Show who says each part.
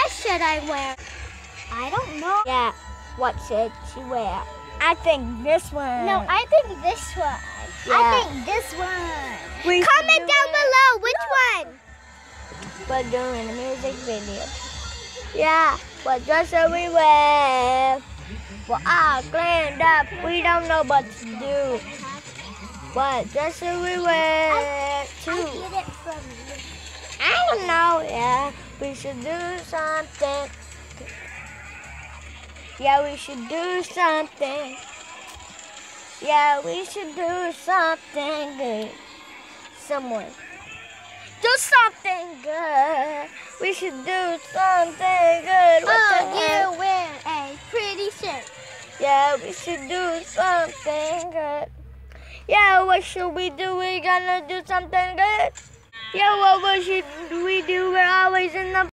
Speaker 1: dress should I wear? I don't know.
Speaker 2: Yeah, what should she wear? I think this one.
Speaker 1: No, I think this one.
Speaker 2: Yeah.
Speaker 1: I think this one.
Speaker 2: We
Speaker 1: Comment down below which one.
Speaker 2: We're doing a music video. Yeah, what dress should we wear? We're all cleaned up. We don't know what to do. What dress should we wear?
Speaker 1: I get it from you.
Speaker 2: I don't know. Yeah, we should do something. Yeah, we should do something. Yeah, we should do something good. Someone. Do something good. We should do something good.
Speaker 1: You wear a pretty shirt.
Speaker 2: Yeah, we should do something good. Yeah, what should we do? We're gonna do something good. Yeah, what should we do? We're always in the